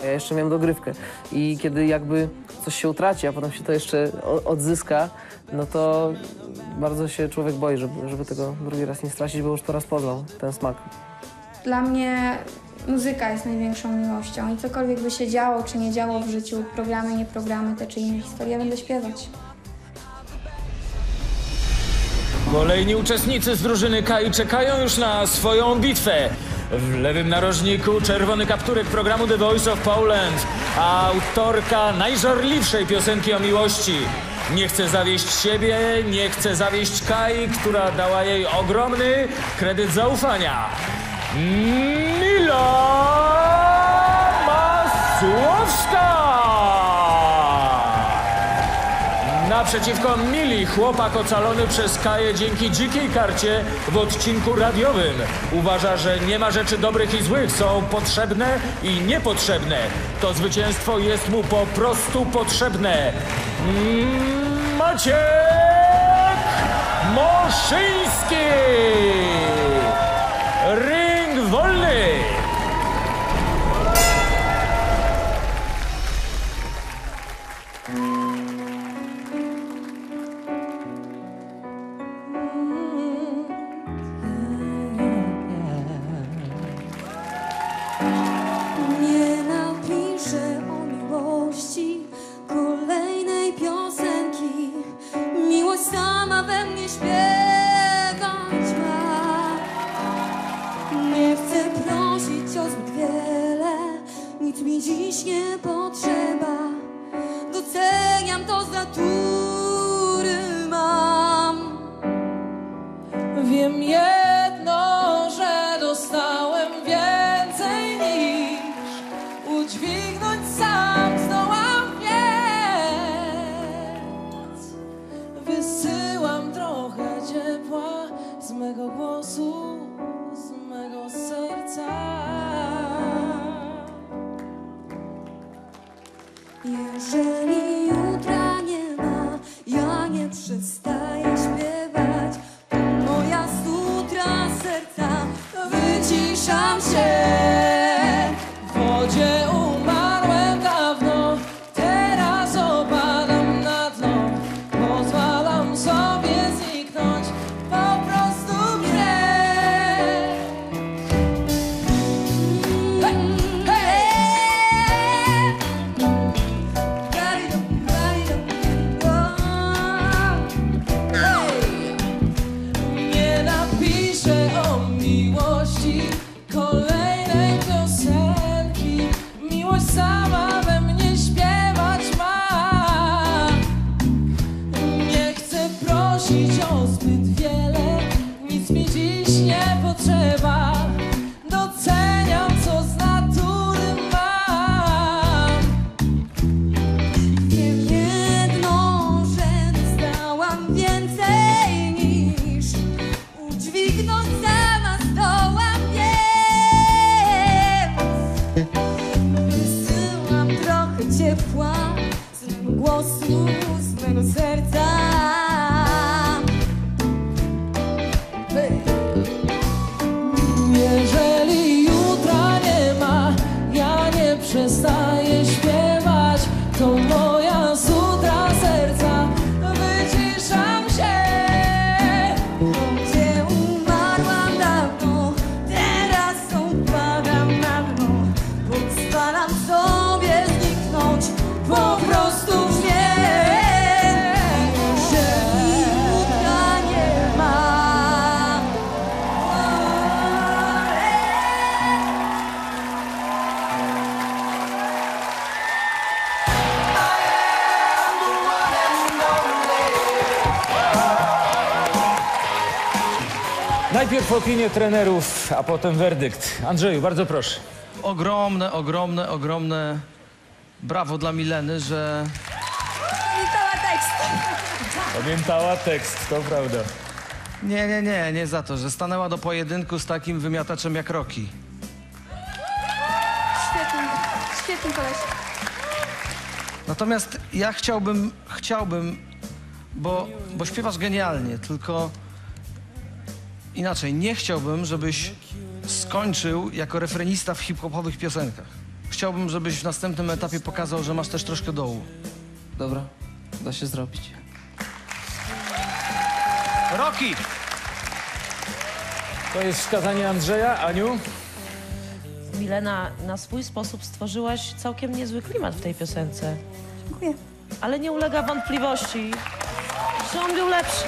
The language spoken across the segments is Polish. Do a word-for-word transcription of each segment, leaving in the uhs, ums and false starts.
Ja jeszcze miałem dogrywkę i kiedy jakby coś się utraci, a potem się to jeszcze odzyska, no to bardzo się człowiek boi, żeby, żeby tego drugi raz nie stracić, bo już po raz poznał ten smak. Dla mnie muzyka jest największą miłością i cokolwiek by się działo czy nie działo w życiu, programy, nie programy, te czy inne historie, będę śpiewać. Kolejni uczestnicy z drużyny Kai czekają już na swoją bitwę. W lewym narożniku czerwony kapturek programu The Voice of Poland, autorka najżarliwszej piosenki o miłości. Nie chce zawieść siebie, nie chce zawieść Kai, która dała jej ogromny kredyt zaufania. Mila Masłowska! Naprzeciwko Mili chłopak ocalony przez Kaję dzięki dzikiej karcie w odcinku radiowym. Uważa, że nie ma rzeczy dobrych i złych, są potrzebne i niepotrzebne. To zwycięstwo jest mu po prostu potrzebne. Maciek Moszyński! Ring wolny! Wiem jedno, że dostałem więcej niż udźwignąć sam zdołam, więc wysyłam trochę ciepła z mego głosu, z mego serca. Jeżeli jutra nie ma, ja nie przestaję śpiewać. Moja sutra serca, wyciszam się. W wodzie umarłem dawno, teraz opadam na dno. Pozwalam sobie zniknąć, po prostu grę. Hej, hej! Nie napiszę o miłości kolejnej piosenki. Miłość sama we mnie śpiewać ma. Nie chcę prosić o zbyt wiele, nic mi dziś nie potrzeba. Doceniam, co z natury mam. Wiem jedno, że dostałam więcej niż udźwignąć sama zdołam, więc wysyłam trochę ciepła z mego głosu, z mego serca. Jeżeli jutra nie ma, ja nie przestaję śpiewać. To moja sutra serca, wyciszam się. Gdzie umarłam dawno, teraz upadam na dno. Pozwalam sobie zniknąć, po prostu wiem. Jeżeli jutra nie ma. Najpierw opinie trenerów, a potem werdykt. Andrzeju, bardzo proszę. Ogromne, ogromne, ogromne brawo dla Mileny, że Pamiętała tekst. Pamiętała tekst, to prawda. nie, nie, nie, nie za to, że stanęła do pojedynku z takim wymiataczem jak Rocky. Świetny, świetny koleś. Natomiast ja chciałbym, chciałbym, bo, bo śpiewasz genialnie, tylko inaczej, nie chciałbym, żebyś skończył jako refrenista w hip-hopowych piosenkach. chciałbym, żebyś w następnym etapie pokazał, że masz też troszkę dołu. Dobra, da się zrobić. Rocky! To jest wskazanie Andrzeja. Aniu? Milena, na swój sposób stworzyłaś całkiem niezły klimat w tej piosence. Dziękuję. Ale nie ulega wątpliwości, że on był lepszy.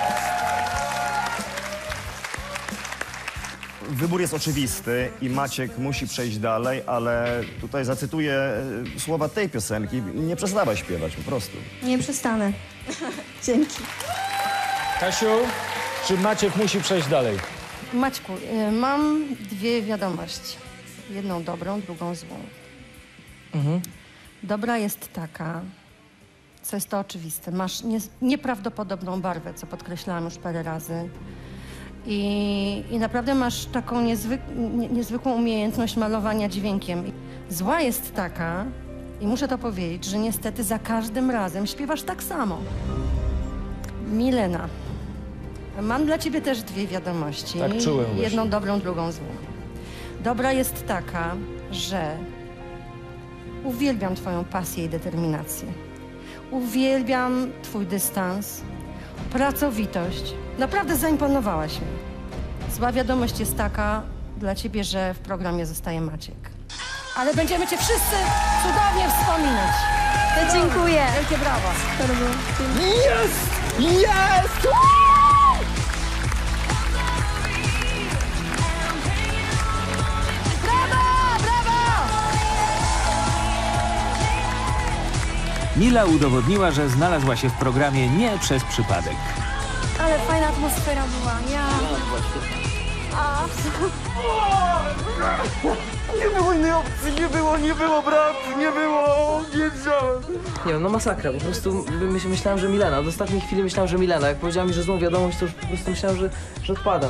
Wybór jest oczywisty i Maciek musi przejść dalej, ale tutaj zacytuję e, słowa tej piosenki. Nie przestawaj śpiewać, po prostu. Nie przestanę. Dzięki. Kasiu, czy Maciek musi przejść dalej? Maćku, y, mam dwie wiadomości. Jedną dobrą, drugą złą. Dobra jest taka, co jest to oczywiste. Masz nie, nieprawdopodobną barwę, co podkreślałam już parę razy. I, i naprawdę masz taką niezwyk, nie, niezwykłą umiejętność malowania dźwiękiem. Zła jest taka, i muszę to powiedzieć, że niestety za każdym razem śpiewasz tak samo. Milena, mam dla ciebie też dwie wiadomości. Tak czułem właśnie. Jedną dobrą, drugą złą. Dobra jest taka, że uwielbiam twoją pasję i determinację. Uwielbiam twój dystans, pracowitość. Naprawdę zaimponowałaś mi. Zła wiadomość jest taka dla ciebie, że w programie zostaje Maciek. Ale będziemy cię wszyscy cudownie wspominać. To dziękuję. Wielkie brawa. Jest! Jest! Mila udowodniła, że znalazła się w programie nie przez przypadek. Ale fajna atmosfera była. Ja... Nie było innej opcji, nie było, nie było, brat, nie było, nie wziąłem. Nie wiem, no masakra, po prostu my- myślałem, że Milena. Od ostatniej chwili myślałem, że Milena. Jak powiedziała mi, że złą wiadomość, to już po prostu myślałem, że, że odpadam.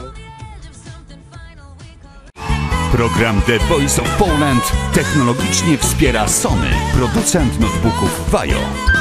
Program The Voice of Poland technologicznie wspiera Sony, producent notebooków Vajo.